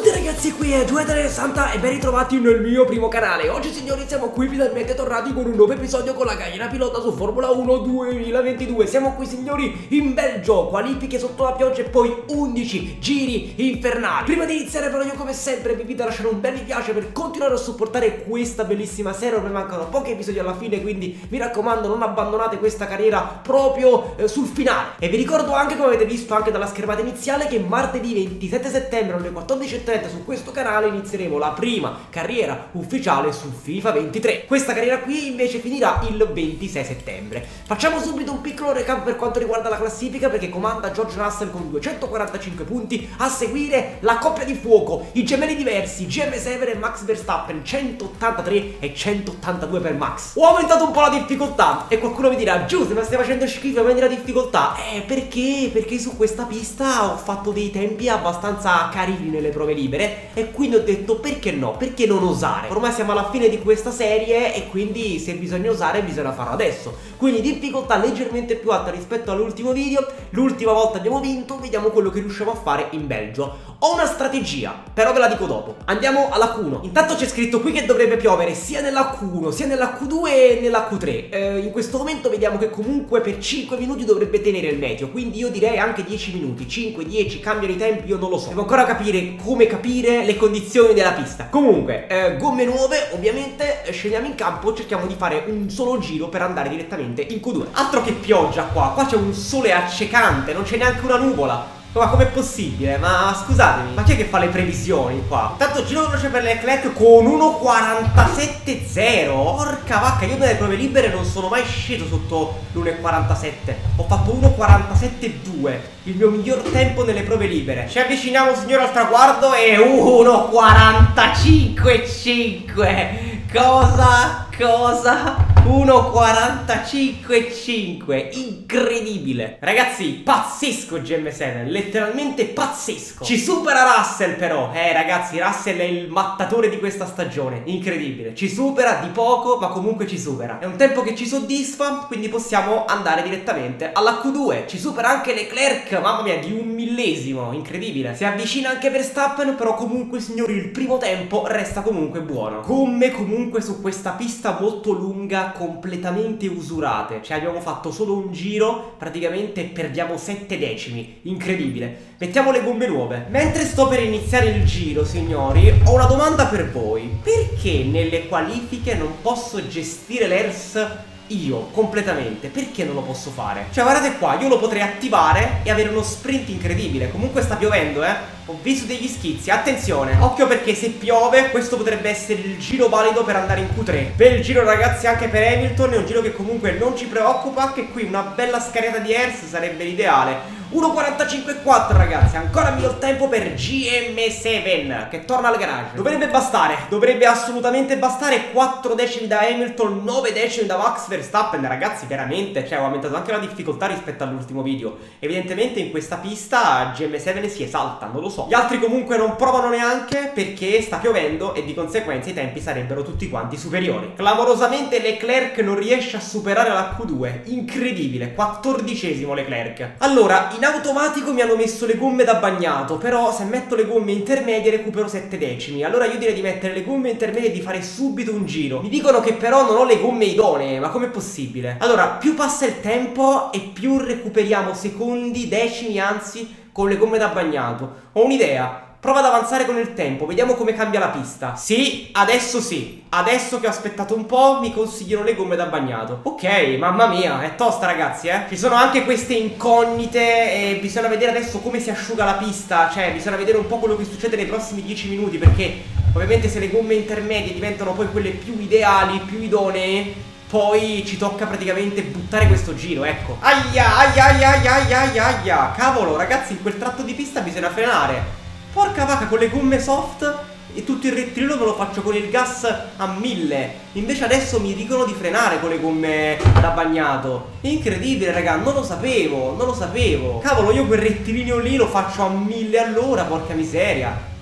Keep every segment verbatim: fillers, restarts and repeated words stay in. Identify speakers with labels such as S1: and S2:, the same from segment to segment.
S1: tutti ragazzi, qui è Giulietta e ben ritrovati nel mio primo canale. Oggi signori siamo qui finalmente tornati con un nuovo episodio con la gallina pilota su Formula uno duemilaventidue. Siamo qui signori in Belgio, qualifiche sotto la pioggia e poi undici giri infernali. Prima di iniziare però io come sempre vi invito a lasciare un bel mi piace per continuare a supportare questa bellissima serie. Ormai mancano pochi episodi alla fine, quindi mi raccomando non abbandonate questa carriera proprio eh, sul finale. E vi ricordo anche, come avete visto anche dalla schermata iniziale, che martedì ventisette settembre alle quattordici e trenta su questo canale inizieremo la prima carriera ufficiale su FIFA ventitré. Questa carriera qui invece finirà il ventisei settembre. Facciamo subito un piccolo recap per quanto riguarda la classifica, perché comanda George Russell con duecentoquarantacinque punti, a seguire la coppia di fuoco, i gemelli diversi G M sette e Max Verstappen, centottantatré e centottantadue per Max. Ho aumentato un po' la difficoltà e qualcuno mi dirà: Giusto, ma stai facendo schifo, aumenti la difficoltà. Eh perché? Perché su questa pista ho fatto dei tempi abbastanza carini nelle prove libere e quindi ho detto perché no, perché non osare. Ormai siamo alla fine di questa serie e quindi se bisogna osare bisogna farlo adesso. Quindi difficoltà leggermente più alta rispetto all'ultimo video. L'ultima volta abbiamo vinto, vediamo quello che riusciamo a fare in Belgio. Ho una strategia, però ve la dico dopo. Andiamo alla Q uno. Intanto c'è scritto qui che dovrebbe piovere sia nella Q uno sia nella Q due e nella Q tre. eh, In questo momento vediamo che comunque per cinque minuti dovrebbe tenere il meteo, quindi io direi anche dieci minuti. Cinque, dieci, cambiano i tempi, io non lo so. Devo ancora capire come capire le condizioni della pista. Comunque, eh, gomme nuove, ovviamente, scendiamo in campo, cerchiamo di fare un solo giro per andare direttamente in Q due. Altro che pioggia qua, qua c'è un sole accecante, non c'è neanche una nuvola. Ma com'è possibile? Ma scusatemi, ma chi è che fa le previsioni qua? Tanto giro veloce per Leclerc con uno quarantasette zero. Porca vacca, io nelle prove libere non sono mai sceso sotto l'uno quarantasette. Ho fatto uno quarantasette due, il mio miglior tempo nelle prove libere. Ci avviciniamo signore al traguardo e uno quarantacinque cinque. Cosa? Cosa? uno quarantacinque cinque. Incredibile. Ragazzi, pazzesco G M sette, letteralmente pazzesco. Ci supera Russell però. Eh ragazzi, Russell è il mattatore di questa stagione. Incredibile. Ci supera di poco, ma comunque ci supera. È un tempo che ci soddisfa, quindi possiamo andare direttamente alla Q due. Ci supera anche Leclerc, mamma mia, di un millesimo. Incredibile. Si avvicina anche Verstappen, però comunque signori il primo tempo resta comunque buono. Come comunque su questa pista molto lunga, completamente usurate. Cioè abbiamo fatto solo un giro praticamente e perdiamo sette decimi. Incredibile. Mettiamo le gomme nuove. Mentre sto per iniziare il giro signori, ho una domanda per voi. Perché nelle qualifiche non posso gestire l'E R S io completamente? Perché non lo posso fare? Cioè guardate qua, io lo potrei attivare e avere uno sprint incredibile. Comunque sta piovendo, eh. Ho visto degli schizzi, attenzione, occhio perché se piove questo potrebbe essere il giro valido per andare in Q tre. Bel giro ragazzi anche per Hamilton, è un giro che comunque non ci preoccupa, che qui una bella scariata di E R S sarebbe l'ideale. uno quarantacinque quattro ragazzi, ancora miglior tempo per G M sette che torna al garage. Dovrebbe bastare, dovrebbe assolutamente bastare. Quattro decimi da Hamilton, nove decimi da Max Verstappen. Ragazzi veramente, cioè ho aumentato anche la difficoltà rispetto all'ultimo video. Evidentemente in questa pista G M sette si esalta, non lo so. Gli altri comunque non provano neanche perché sta piovendo e di conseguenza i tempi sarebbero tutti quanti superiori. Clamorosamente Leclerc non riesce a superare la Q due, incredibile, quattordicesimo Leclerc. Allora, in automatico mi hanno messo le gomme da bagnato, però se metto le gomme intermedie recupero sette decimi. Allora io direi di mettere le gomme intermedie e di fare subito un giro. Mi dicono che però non ho le gomme idonee, ma com'è possibile? Allora, più passa il tempo e più recuperiamo secondi, decimi anzi, con le gomme da bagnato. Ho un'idea. Prova ad avanzare con il tempo, vediamo come cambia la pista. Sì, adesso sì. Adesso che ho aspettato un po' mi consigliano le gomme da bagnato. Ok, mamma mia, è tosta ragazzi, eh. Ci sono anche queste incognite e bisogna vedere adesso come si asciuga la pista. Cioè, bisogna vedere un po' quello che succede nei prossimi dieci minuti, perché ovviamente se le gomme intermedie diventano poi quelle più ideali, più idonee, poi ci tocca praticamente buttare questo giro, ecco. Aia, aia, aia, aia, aia, aia. Cavolo, ragazzi, in quel tratto di pista bisogna frenare. Porca vacca, con le gomme soft e tutto il rettilineo me lo faccio con il gas a mille. Invece adesso mi dicono di frenare con le gomme da bagnato. Incredibile raga, non lo sapevo, non lo sapevo. Cavolo, io quel rettilineo lì lo faccio a mille all'ora, porca miseria.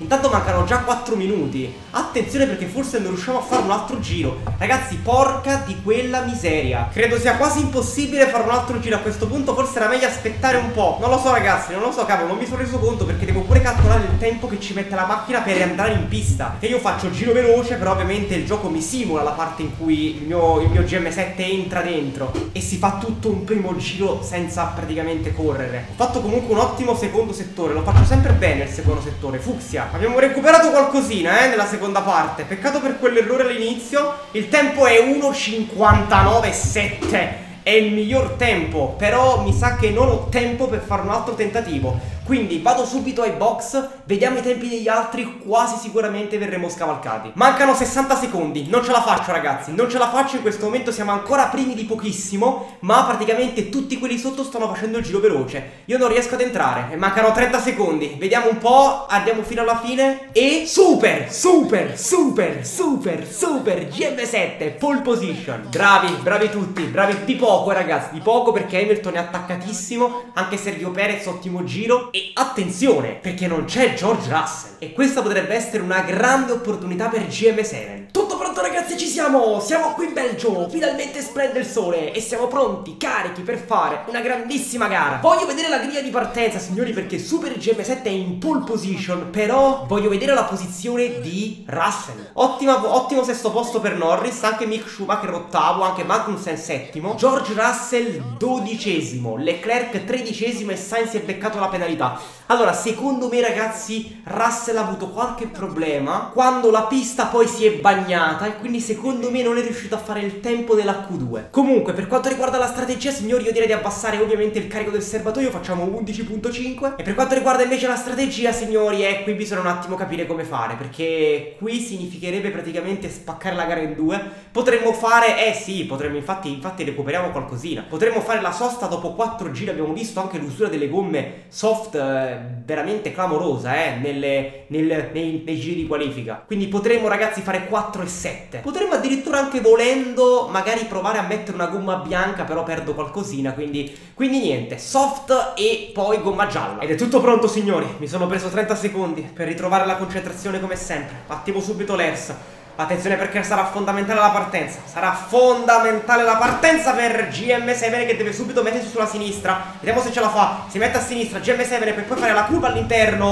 S2: Intanto mancano già quattro minuti. Attenzione perché forse non riusciamo a fare un altro giro. Ragazzi, porca di quella miseria. Credo sia quasi impossibile fare un altro giro a questo punto. Forse era meglio aspettare un po'. Non lo so ragazzi, non lo so, cavolo, non mi sono reso conto perché devo pure calcolare il tempo che ci mette la macchina per andare in pista. Che io faccio il giro veloce, però ovviamente il gioco mi simula la parte in cui il mio, il mio G M sette entra dentro e si fa tutto un primo giro senza praticamente correre. Ho fatto comunque un ottimo secondo settore. Lo faccio sempre bene il secondo settore. Fucsia. Abbiamo recuperato qualcosina, eh, nella seconda parte. Peccato per quell'errore all'inizio. Il tempo è uno cinquantanove sette. È il miglior tempo. Però mi sa che non ho tempo per fare un altro tentativo. Quindi vado subito ai box, vediamo i tempi degli altri, quasi sicuramente verremo scavalcati. Mancano sessanta secondi, non ce la faccio ragazzi, non ce la faccio in questo momento, siamo ancora primi di pochissimo, ma praticamente tutti quelli sotto stanno facendo il giro veloce. Io non riesco ad entrare e mancano trenta secondi, vediamo un po', andiamo fino alla fine e... Super, super, super, super, super, G M sette, pole position. Bravi, bravi tutti, bravi di poco ragazzi, di poco perché Hamilton è attaccatissimo, anche Sergio Perez ottimo giro. E attenzione, perché non c'è George Russell. E questa potrebbe essere una grande opportunità per G M sette.
S1: Tutto pronto ragazzi, ci siamo! Siamo qui in Belgio, finalmente splende il sole e siamo pronti, carichi per fare una grandissima gara. Voglio vedere la griglia di partenza signori perché Super G M sette è in pole position, però voglio vedere la posizione di Russell.
S2: Ottima, ottimo sesto posto per Norris, anche Mick Schumacher ottavo, anche Magnussen settimo,
S1: George Russell dodicesimo, Leclerc tredicesimo e Sainz si è beccato la penalità.
S2: Allora, secondo me ragazzi, Russell ha avuto qualche problema quando la pista poi si è bagnata e quindi secondo me non è riuscito a fare il tempo della Q due.
S1: Comunque, per quanto riguarda la strategia, signori, io direi di abbassare ovviamente il carico del serbatoio, facciamo undici punto cinque.
S2: E per quanto riguarda invece la strategia, signori, eh, qui bisogna un attimo capire come fare, perché qui significherebbe praticamente spaccare la gara in due. Potremmo fare, eh sì, potremmo infatti, infatti recuperiamo qualcosina. Potremmo fare la sosta dopo quattro giri, abbiamo visto anche l'usura delle gomme soft eh, veramente clamorosa eh, nelle, nel, nei, nei giri di qualifica. Quindi potremmo ragazzi fare quattro e sette. Potremmo addirittura anche volendo magari provare a mettere una gomma bianca, però perdo qualcosina, quindi, quindi niente, soft e poi gomma gialla. Ed è tutto pronto signori, mi sono preso trenta secondi per ritrovare la concentrazione come sempre. Attivo subito l'E R S. Attenzione perché sarà fondamentale la partenza. Sarà fondamentale la partenza per G M sette che deve subito mettersi sulla sinistra. Vediamo se ce la fa. Si mette a sinistra G M sette per poi fare la curva all'interno.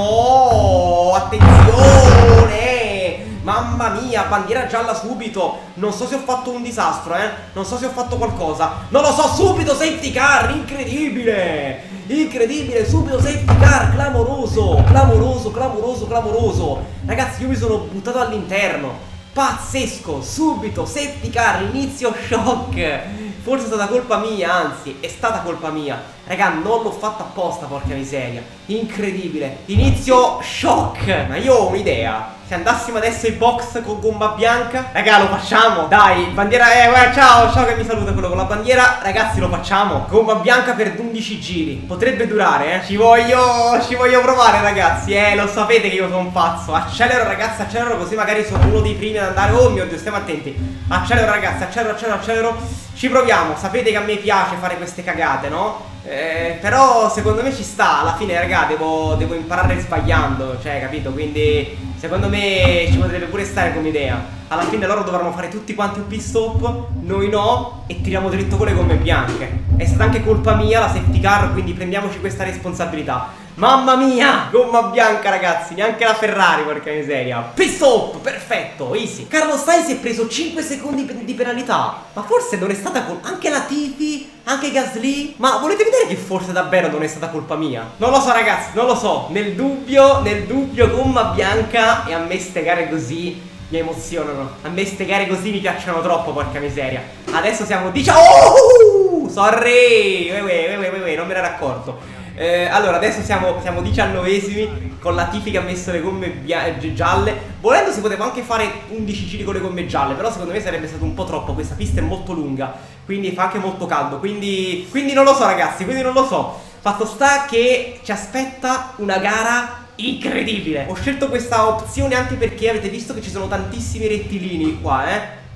S2: Oh, attenzione! Mamma mia, bandiera gialla subito. Non so se ho fatto un disastro, eh. Non so se ho fatto qualcosa. Non lo so, subito safety car, incredibile. Incredibile, subito safety car, clamoroso. Clamoroso, clamoroso, clamoroso. Ragazzi, io mi sono buttato all'interno. Pazzesco, subito, safety car, inizio shock. Forse è stata colpa mia, anzi, è stata colpa mia. Raga, non l'ho fatta apposta, porca miseria. Incredibile, inizio shock. Ma io ho un'idea. Se andassimo adesso ai box con gomma bianca, raga, lo facciamo. Dai, bandiera, eh, guarda, ciao, ciao che mi saluta quello con la bandiera. Ragazzi, lo facciamo. Gomma bianca per undici giri. Potrebbe durare, eh. Ci voglio, ci voglio provare, ragazzi. Eh, lo sapete che io sono un pazzo. Accelero, ragazzi, accelero così magari sono uno dei primi ad andare. Oh mio Dio, stiamo attenti. Accelero, ragazzi, accelero, accelero, accelero. Ci proviamo. Sapete che a me piace fare queste cagate, no? Eh, però secondo me ci sta. Alla fine, raga, devo, devo imparare sbagliando. Cioè, capito? Quindi secondo me ci potrebbe pure stare come idea. Alla fine loro dovranno fare tutti quanti un pit stop, noi no, e tiriamo dritto con le gomme bianche. È stata anche colpa mia la safety car, quindi prendiamoci questa responsabilità. Mamma mia, gomma bianca ragazzi, neanche la Ferrari, porca miseria. Pit stop, perfetto, easy. Carlos Sainz si è preso cinque secondi di penalità. Ma forse non è stata colpa anche la Tifi, anche Gasly. Ma volete vedere che forse davvero non è stata colpa mia? Non lo so ragazzi, non lo so. Nel dubbio, nel dubbio gomma bianca. E a me ste gare così mi emozionano. A me ste gare così mi piacciono troppo, porca miseria. Adesso siamo diciamo. Oh, sorry, ue, ue, ue, ue, ue, non me ne ero accorto. Eh, allora adesso siamo, siamo diciannovesimi con la Tifi che ha messo le gomme gialle. Volendo si poteva anche fare undici giri con le gomme gialle, però secondo me sarebbe stato un po' troppo. Questa pista è molto lunga, quindi fa anche molto caldo. Quindi, quindi non lo so ragazzi, quindi non lo so. Fatto sta che ci aspetta una gara incredibile. Ho scelto questa opzione anche perché avete visto che ci sono tantissimi rettilini qua, eh.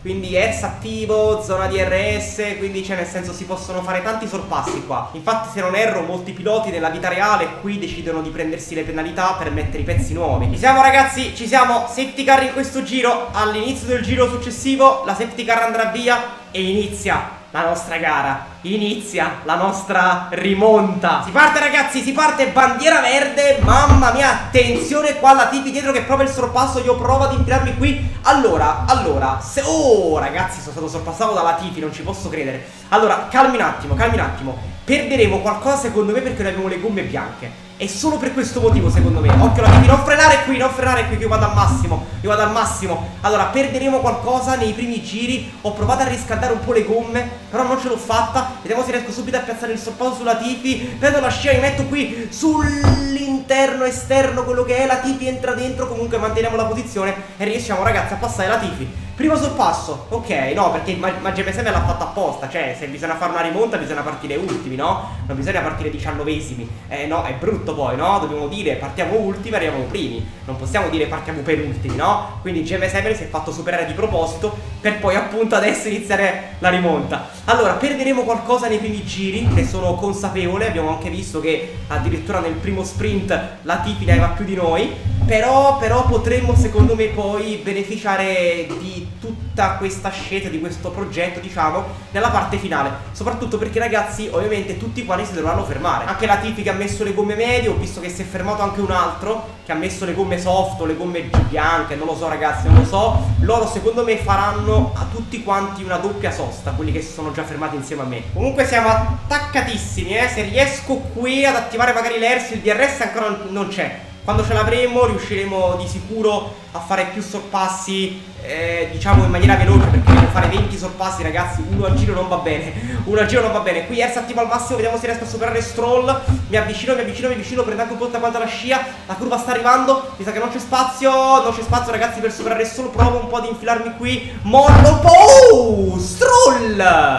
S2: quindi E R S attivo, zona D R S, quindi cioè nel senso si possono fare tanti sorpassi qua. Infatti se non erro molti piloti nella vita reale qui decidono di prendersi le penalità per mettere i pezzi nuovi. Ci siamo ragazzi, ci siamo, safety car in questo giro, all'inizio del giro successivo la safety car andrà via e inizia la nostra gara, inizia la nostra rimonta. Si parte ragazzi, si parte, bandiera verde. Mamma mia, attenzione qua la Tifi dietro che prova il sorpasso. Io provo ad infilarmi qui. Allora, allora se... Oh ragazzi, sono stato sorpassato dalla Tifi, non ci posso credere. Allora, calmi un attimo, calmi un attimo. Perderemo qualcosa secondo me perché noi abbiamo le gomme bianche. E solo per questo motivo secondo me. Occhio la Tifi, non frenare qui, non frenare qui che io vado al massimo. Io vado al massimo. Allora, perderemo qualcosa nei primi giri. Ho provato a riscaldare un po' le gomme, però non ce l'ho fatta. Vediamo se riesco subito a piazzare il sorpasso sulla Tifi. Prendo la scia, mi metto qui sull'interno esterno, quello che è. La Tifi entra dentro, comunque manteniamo la posizione e riusciamo ragazzi a passare la Tifi. Primo sorpasso, ok, no, perché ma, ma G P S M l'ha fatta apposta. Cioè, se bisogna fare una rimonta bisogna partire ultimi, no? Non bisogna partire diciannovesimi. Eh no, è brutto poi, no? Dobbiamo dire partiamo ultimi, arriviamo primi. Non possiamo dire partiamo penultimi, no? Quindi G P S M si è fatto superare di proposito per poi appunto adesso iniziare la rimonta. Allora, perderemo qualcosa nei primi giri, ne sono consapevole. Abbiamo anche visto che addirittura nel primo sprint la Tifi ne aveva più di noi. Però, però potremmo secondo me poi beneficiare di tutta questa scelta, di questo progetto diciamo, nella parte finale. Soprattutto perché ragazzi ovviamente tutti quanti si dovranno fermare. Anche la Tifi che ha messo le gomme medie, ho visto che si è fermato anche un altro che ha messo le gomme soft o le gomme bianche, non lo so ragazzi, non lo so. Loro secondo me faranno a tutti quanti una doppia sosta, quelli che si sono già fermati insieme a me. Comunque siamo attaccatissimi, eh. Se riesco qui ad attivare magari l'E R S, il D R S ancora non c'è. Quando ce l'avremo riusciremo di sicuro a fare più sorpassi, eh, diciamo in maniera veloce, perché devo fare venti sorpassi ragazzi, uno al giro non va bene, uno al giro non va bene. Qui E R S attivo al massimo, vediamo se riesco a superare Stroll. Mi avvicino, mi avvicino, mi avvicino, prendo anche un po' da quanto la scia. La curva sta arrivando, mi sa che non c'è spazio, non c'è spazio ragazzi per superare Stroll. Provo un po' ad infilarmi qui, mollo un po', oh, Stroll,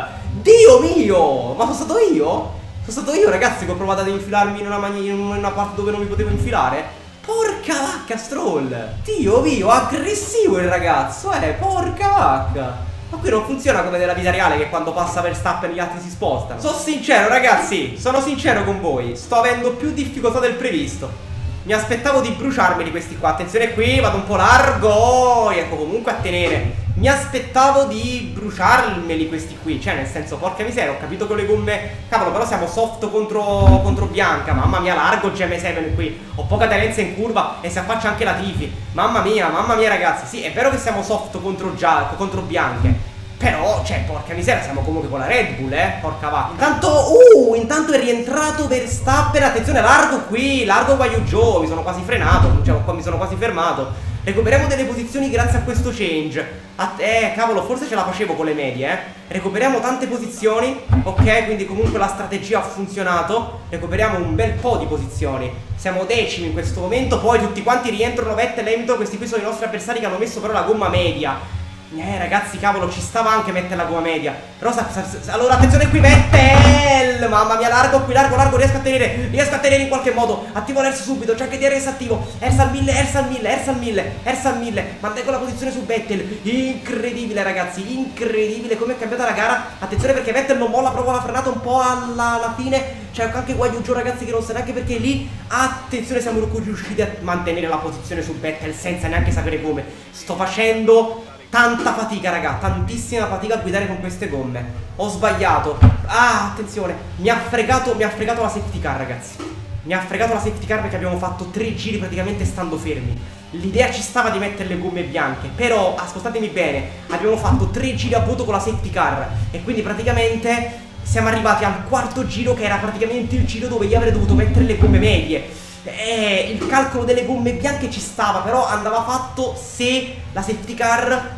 S2: Dio mio, ma sono stato io? Sono stato io ragazzi che ho provato ad infilarmi in una, in una parte dove non mi potevo infilare. Porca vacca Stroll, Dio mio, aggressivo il ragazzo, eh, porca vacca. Ma qui non funziona come nella vita reale che quando passa Verstappen gli altri si spostano. Sono sincero ragazzi, sono sincero con voi, sto avendo più difficoltà del previsto. Mi aspettavo di bruciarmeli questi qua. Attenzione qui, vado un po' largo, riesco comunque a tenere. Mi aspettavo di bruciarmeli questi qui, cioè nel senso, porca miseria, ho capito che le gomme, cavolo, però siamo soft contro, contro bianca. Mamma mia, largo G M sette qui, ho poca aderenza in curva e si affaccia anche la Tifi. Mamma mia, mamma mia ragazzi, sì, è vero che siamo soft contro, già, contro bianche, però, cioè, porca miseria, siamo comunque con la Red Bull, eh, porca vacca. Intanto, uh, intanto è rientrato Verstappen, attenzione, largo qui, largo Guai Yu Zhou, mi sono quasi frenato, cioè, mi sono quasi fermato. Recuperiamo delle posizioni grazie a questo change. Eh, cavolo, forse ce la facevo con le medie, eh. Recuperiamo tante posizioni, ok, quindi comunque la strategia ha funzionato. Recuperiamo un bel po' di posizioni. Siamo decimi in questo momento, poi tutti quanti rientrano Vettel e Hamilton. Questi qui sono i nostri avversari che hanno messo però la gomma media. Eh ragazzi, cavolo, ci stava anche mettere la gomma media. Però sa, sa, sa, allora attenzione qui Vettel. Mamma mia, largo qui, largo, largo. Riesco a tenere, riesco a tenere in qualche modo. Attivo l'E R S subito, c'è anche D R S attivo. E R S al mille, E R S al mille, E R S al mille, E R S al mille. Mantengo la posizione su Vettel. Incredibile ragazzi, incredibile come è cambiata la gara. Attenzione perché Vettel non molla, proprio la frenata un po' alla, alla fine. C'è anche Guai Yu Zhou ragazzi che non sa neanche perché lì. Attenzione, siamo riusciti a mantenere la posizione su Vettel senza neanche sapere come. Sto facendo tanta fatica raga, tantissima fatica a guidare con queste gomme. Ho sbagliato. Ah, attenzione, mi ha fregato, mi ha fregato la safety car ragazzi. Mi ha fregato la safety car perché abbiamo fatto tre giri praticamente stando fermi. L'idea ci stava di mettere le gomme bianche, però, ascoltatemi bene, abbiamo fatto tre giri a vuoto con la safety car. E quindi praticamente siamo arrivati al quarto giro, che era praticamente il giro dove io avrei dovuto mettere le gomme medie. Eh, il calcolo delle gomme bianche ci stava, però andava fatto se la safety car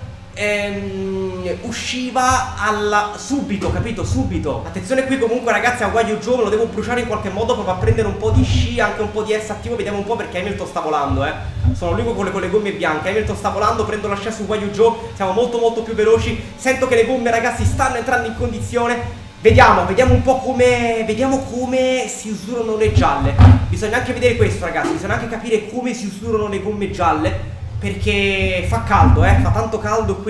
S2: Ehm, usciva alla subito, capito? Subito. Attenzione qui comunque ragazzi a Guai Yu Zhou, me lo devo bruciare in qualche modo. Provo a prendere un po' di sci, anche un po' di E R S attivo. Vediamo un po' perché Hamilton sta volando, eh. Sono l'unico con le, con le gomme bianche. Hamilton sta volando, prendo la scia su Guai Yu Zhou. Siamo molto molto più veloci. Sento che le gomme ragazzi stanno entrando in condizione. Vediamo, vediamo un po' come, vediamo come si usurano le gialle. Bisogna anche vedere questo ragazzi, bisogna anche capire come si usurano le gomme gialle, perché fa caldo, eh, fa tanto caldo qui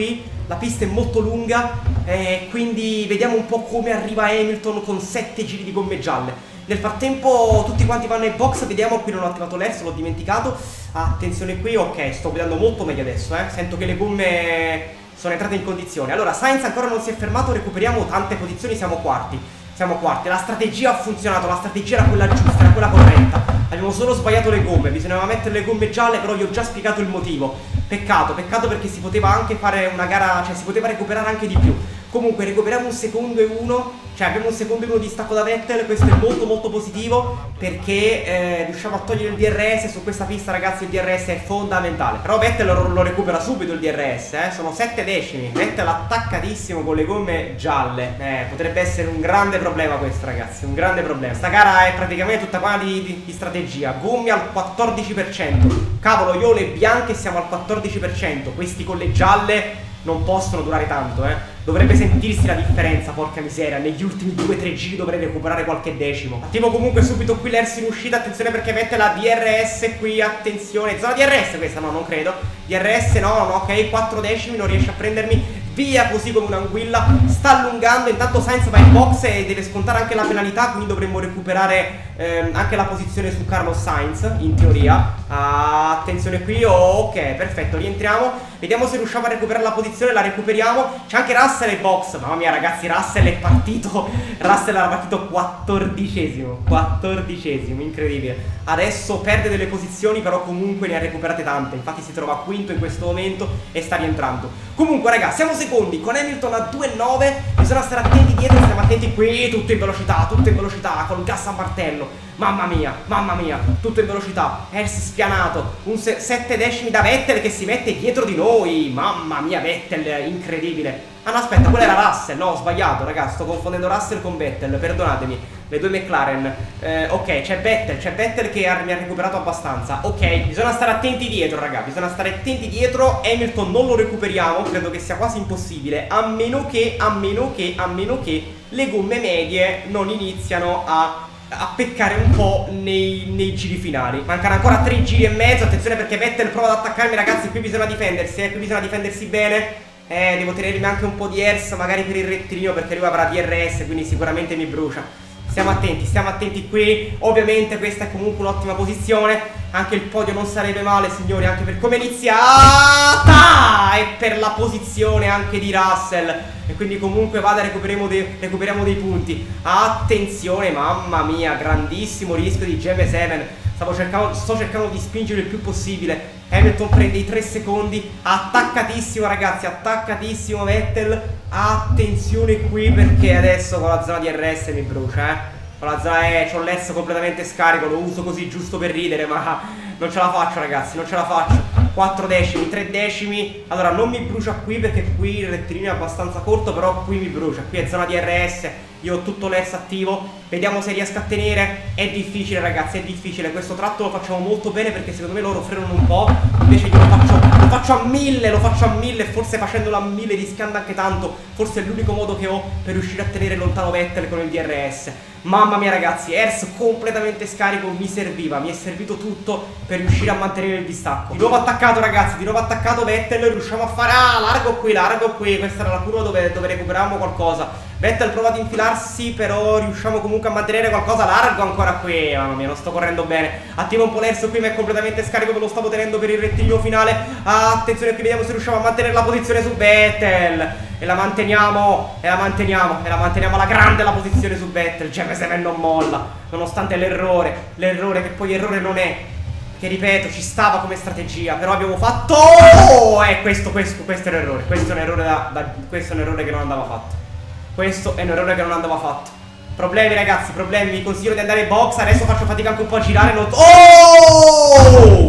S2: la pista è molto lunga, eh, quindi vediamo un po' come arriva Hamilton con sette giri di gomme gialle. Nel frattempo tutti quanti vanno ai box, vediamo, qui non ho attivato l'E R S, l'ho dimenticato. Attenzione qui, ok, sto guidando molto meglio adesso, eh. Sento che le gomme sono entrate in condizione. Allora, Sainz ancora non si è fermato, recuperiamo tante posizioni, siamo quarti. Siamo quarti, la strategia ha funzionato, la strategia era quella giusta, era quella corretta. Abbiamo solo sbagliato le gomme, bisognava mettere le gomme gialle, però vi ho già spiegato il motivo. Peccato, peccato perché si poteva anche fare una gara, cioè si poteva recuperare anche di più. Comunque recuperiamo un secondo e uno, cioè abbiamo un secondo e uno di stacco da Vettel, questo è molto molto positivo perché eh, riusciamo a togliere il D R S su questa pista, ragazzi. Il D R S è fondamentale, però Vettel lo, lo recupera subito il D R S, eh? Sono sette decimi, Vettel attaccatissimo con le gomme gialle, eh, potrebbe essere un grande problema questo, ragazzi, un grande problema. Sta gara è praticamente tutta qua di, di, di strategia, gomme al quattordici per cento, cavolo, io le bianche siamo al quattordici per cento, questi con le gialle non possono durare tanto, eh. Dovrebbe sentirsi la differenza, porca miseria. Negli ultimi due tre giri dovrei recuperare qualche decimo. Attivo comunque subito qui l'E R S in uscita. Attenzione perché mette la D R S qui, attenzione. Zona D R S questa, no, non credo. D R S no, no, ok, quattro decimi, non riesce a prendermi. Via così come un'anguilla. Sta allungando, intanto Sainz va in box e deve scontare anche la penalità, quindi dovremmo recuperare ehm, anche la posizione su Carlos Sainz, in teoria. Ah, attenzione qui, oh, ok, perfetto, rientriamo. Vediamo se riusciamo a recuperare la posizione, la recuperiamo. C'è anche Russell in box, mamma mia ragazzi, Russell è partito. Russell era partito quattordicesimo, quattordicesimo, incredibile. Adesso perde delle posizioni, però comunque ne ha recuperate tante. Infatti si trova quinto in questo momento e sta rientrando. Comunque ragazzi, siamo secondi con Hamilton a due virgola nove. Bisogna stare attenti dietro, stiamo attenti qui. Tutto in velocità, tutto in velocità, col gas a martello. Mamma mia, mamma mia, tutto in velocità. E R S spianato, un sette decimi da Vettel che si mette dietro di noi. Mamma mia, Vettel, incredibile. Ah no, aspetta, quello era Russell, no, ho sbagliato, ragazzi, sto confondendo Russell con Vettel, perdonatemi, le due McLaren. eh, Ok, c'è Vettel, c'è Vettel che ha, mi ha recuperato abbastanza. Ok, bisogna stare attenti dietro, raga, bisogna stare attenti dietro. Hamilton non lo recuperiamo, credo che sia quasi impossibile, a meno che, a meno che, a meno che le gomme medie non iniziano a... a peccare un po' nei, nei giri finali. Mancano ancora tre giri e mezzo. Attenzione perché Vettel prova ad attaccarmi, ragazzi. Qui bisogna difendersi, eh, qui bisogna difendersi bene. Eh, devo tenermi anche un po' di E R S, magari per il rettilineo, perché lui avrà D R S, quindi sicuramente mi brucia. Stiamo attenti, stiamo attenti qui. Ovviamente questa è comunque un'ottima posizione. Anche il podio non sarebbe male, signori, anche per come è iniziata e per la posizione anche di Russell. E quindi comunque vada, recuperiamo dei, recuperiamo dei punti. Attenzione, mamma mia, grandissimo rischio di G M sette. Stavo cercando, sto cercando di spingere il più possibile. Hamilton prende i tre secondi. Attaccatissimo, ragazzi, attaccatissimo Vettel. Attenzione qui perché adesso con la zona di R S mi brucia, eh. Con la zona E c'ho l'E R S completamente scarico. Lo uso così giusto per ridere, ma non ce la faccio, ragazzi, non ce la faccio. Quattro decimi, tre decimi. Allora non mi brucia qui perché qui il rettilineo è abbastanza corto, però qui mi brucia. Qui è zona di R S. Io ho tutto l'E R S attivo. Vediamo se riesco a tenere. È difficile, ragazzi, è difficile. Questo tratto lo facciamo molto bene perché secondo me loro frenano un po'. Invece io lo faccio, lo faccio a mille, lo faccio a mille. Forse facendolo a mille rischiando anche tanto. Forse è l'unico modo che ho per riuscire a tenere lontano Vettel con il D R S. Mamma mia, ragazzi, E R S completamente scarico. Mi serviva, mi è servito tutto per riuscire a mantenere il distacco. Di nuovo attaccato, ragazzi, di nuovo attaccato Vettel. Riusciamo a fare, ah, largo qui, largo qui. Questa era la curva dove, dove recuperavamo qualcosa. Vettel prova ad infilarsi, però riusciamo comunque a mantenere qualcosa largo ancora qui. Mamma mia, non sto correndo bene. Attivo un po' l'E R S qui, ma è completamente scarico. Me lo stavo tenendo per il rettilineo finale. Attenzione qui, vediamo se riusciamo a mantenere la posizione su Vettel. E la manteniamo, e la manteniamo, e la manteniamo alla grande la posizione su Vettel. G M sette non molla, nonostante l'errore. L'errore che poi errore non è. Che ripeto, ci stava come strategia, però abbiamo fatto... Oh! Eh, questo, questo, questo è un errore. Questo è un errore da, da, questo è un errore che non andava fatto. Questo è un errore che non andava fatto. Problemi, ragazzi, problemi. Vi consiglio di andare in box. Adesso faccio fatica anche un po' a girare. Non... Oh!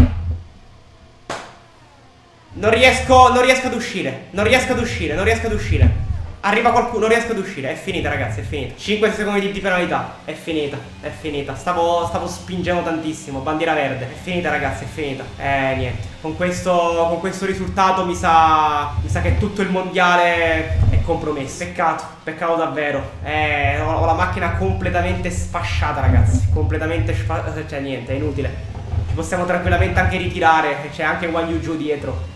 S2: Non riesco, non riesco ad uscire. Non riesco ad uscire, non riesco ad uscire. Arriva qualcuno, non riesco ad uscire. È finita, ragazzi, è finita. cinque secondi di, di penalità. È finita, è finita. Stavo, stavo spingendo tantissimo. Bandiera verde. È finita, ragazzi, è finita. Eh, niente. Con questo, con questo risultato mi sa, mi sa che tutto il mondiale è compromesso. Peccato, peccato davvero. Eh, ho, ho la macchina completamente sfasciata, ragazzi. Completamente sfasciata. Cioè, niente, è inutile. Ci possiamo tranquillamente anche ritirare. C'è anche Guan Yu Zhou dietro.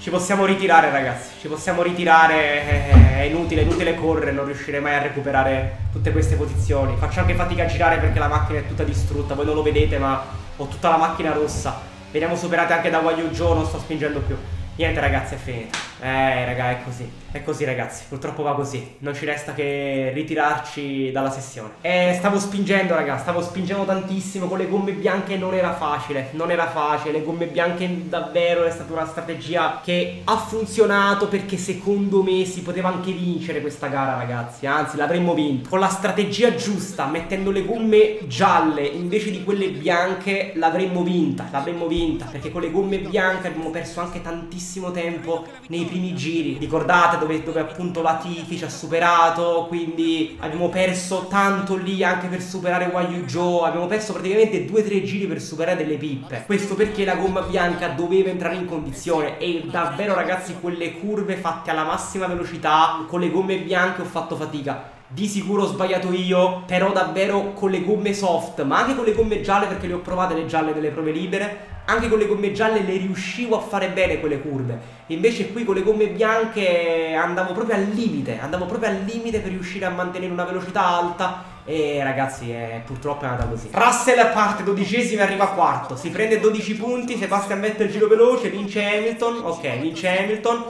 S2: Ci possiamo ritirare, ragazzi. Ci possiamo ritirare. È inutile, è inutile correre. Non riuscirei mai a recuperare tutte queste posizioni. Faccio anche fatica a girare perché la macchina è tutta distrutta. Voi non lo vedete, ma ho tutta la macchina rossa. Veniamo superati anche da Wang Yuezhou. Non sto spingendo più. Niente, ragazzi, è finita. Eh, raga, è così. È così, ragazzi. Purtroppo va così. Non ci resta che ritirarci dalla sessione. Eh, stavo spingendo, raga. Stavo spingendo tantissimo. Con le gomme bianche non era facile. Non era facile. Le gomme bianche davvero è stata una strategia che ha funzionato, perché secondo me si poteva anche vincere questa gara, ragazzi. Anzi, l'avremmo vinto. Con la strategia giusta, mettendo le gomme gialle invece di quelle bianche, l'avremmo vinta. L'avremmo vinta. Perché con le gomme bianche abbiamo perso anche tantissimo tempo nei primi giri. Ricordate dove, dove appunto Latifi ci ha superato, quindi abbiamo perso tanto lì anche per superare Wang Yuezhou. Abbiamo perso praticamente due tre giri per superare delle pippe. Questo perché la gomma bianca doveva entrare in condizione. E davvero, ragazzi, quelle curve fatte alla massima velocità con le gomme bianche ho fatto fatica. Di sicuro ho sbagliato io, però davvero con le gomme soft, ma anche con le gomme gialle, perché le ho provate le gialle delle prove libere, anche con le gomme gialle le riuscivo a fare bene quelle curve. Invece qui con le gomme bianche andavo proprio al limite, andavo proprio al limite per riuscire a mantenere una velocità alta. E ragazzi, eh, purtroppo è andata così. Russell parte dodicesimo e arriva quarto. Si prende dodici punti, Sebastian Vettel giro veloce, vince Hamilton. Ok, vince Hamilton.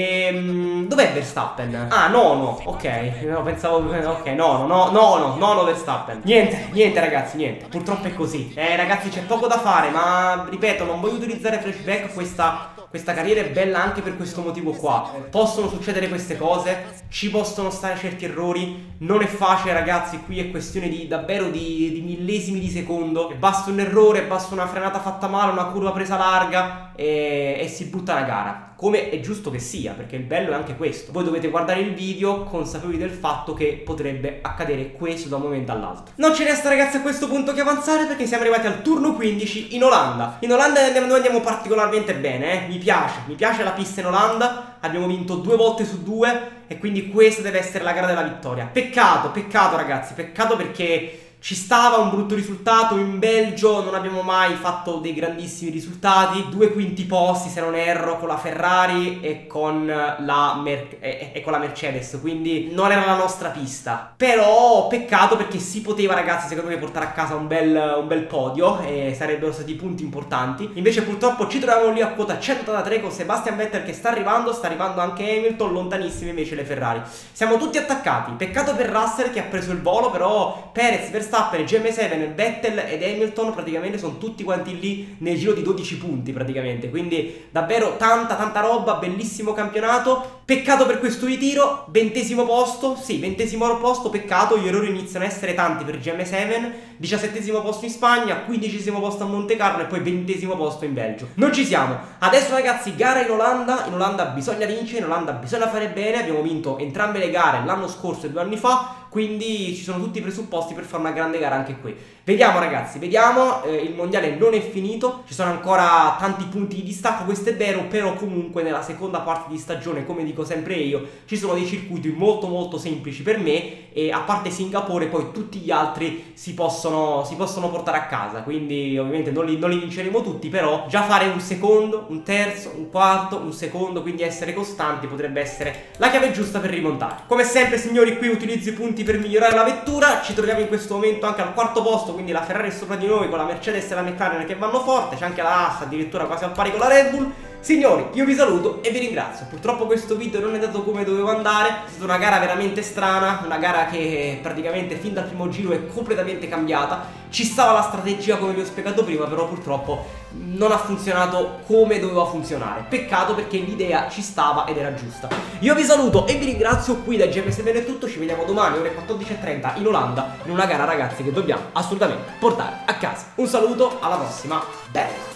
S2: E dov'è Verstappen? Ah, nono. Ok, no, pensavo. Ok, nono, no, nono, nono Verstappen. Niente, niente, ragazzi, niente. Purtroppo è così. Eh, ragazzi, c'è poco da fare, ma ripeto, non voglio utilizzare flashback. Questa. Questa carriera è bella anche per questo motivo qua. Possono succedere queste cose, ci possono stare certi errori. Non è facile, ragazzi, qui è questione di davvero di, di millesimi di secondo. Basta un errore, basta una frenata fatta male, una curva presa larga e, e si butta la gara. Come è giusto che sia, perché il bello è anche questo. Voi dovete guardare il video consapevoli del fatto che potrebbe accadere questo da un momento all'altro. Non ci resta, ragazzi, a questo punto che avanzare, perché siamo arrivati al turno quindici in Olanda. In Olanda noi andiamo particolarmente bene, eh. Mi piace, mi piace la pista in Olanda. Abbiamo vinto due volte su due e quindi questa deve essere la gara della vittoria. Peccato, peccato, ragazzi, peccato, perché ci stava un brutto risultato. In Belgio non abbiamo mai fatto dei grandissimi risultati. Due quinti posti, se non erro, con la Ferrari e con la, Mer e, e con la Mercedes. Quindi non era la nostra pista. Però peccato, perché si poteva, ragazzi, secondo me portare a casa un bel, un bel podio e sarebbero stati punti importanti. Invece purtroppo ci troviamo lì a quota centottantatré con Sebastian Vettel che sta arrivando. Sta arrivando anche Hamilton, lontanissime invece le Ferrari. Siamo tutti attaccati. Peccato per Russell che ha preso il volo, però Perez, Verstappen, G M sette, Vettel ed Hamilton praticamente sono tutti quanti lì nel giro di dodici punti praticamente. Quindi davvero tanta tanta roba, bellissimo campionato. Peccato per questo ritiro. Ventesimo posto, sì, ventesimo posto, peccato. Gli errori iniziano a essere tanti per G M sette. Diciassettesimo posto in Spagna, quindicesimo posto a Monte Carlo e poi ventesimo posto in Belgio. Non ci siamo. Adesso, ragazzi, gara in Olanda. In Olanda bisogna vincere, in Olanda bisogna fare bene. Abbiamo vinto entrambe le gare l'anno scorso e due anni fa, quindi ci sono tutti i presupposti per fare una grande gara anche qui. Vediamo, ragazzi, vediamo. eh, Il mondiale non è finito, ci sono ancora tanti punti di distacco, questo è vero. Però comunque nella seconda parte di stagione, come dico sempre io, ci sono dei circuiti molto molto semplici per me. E a parte Singapore, poi tutti gli altri si possono, si possono portare a casa. Quindi ovviamente non li, non li vinceremo tutti, però già fare un secondo, un terzo, un quarto, un secondo, quindi essere costanti potrebbe essere la chiave giusta per rimontare. Come sempre, signori, qui utilizzo i punti per migliorare la vettura. Ci troviamo in questo momento anche al quarto posto, quindi la Ferrari è sopra di noi con la Mercedes e la McLaren che vanno forte. C'è anche la Haas addirittura quasi al pari con la Red Bull. Signori, io vi saluto e vi ringrazio. Purtroppo questo video non è andato come doveva andare. È stata una gara veramente strana, una gara che praticamente fin dal primo giro è completamente cambiata. Ci stava la strategia come vi ho spiegato prima, però purtroppo non ha funzionato come doveva funzionare. Peccato, perché l'idea ci stava ed era giusta. Io vi saluto e vi ringrazio. Qui da G M sette è tutto. Ci vediamo domani ore quattordici e trenta in Olanda, in una gara, ragazzi, che dobbiamo assolutamente portare a casa. Un saluto, alla prossima, bella!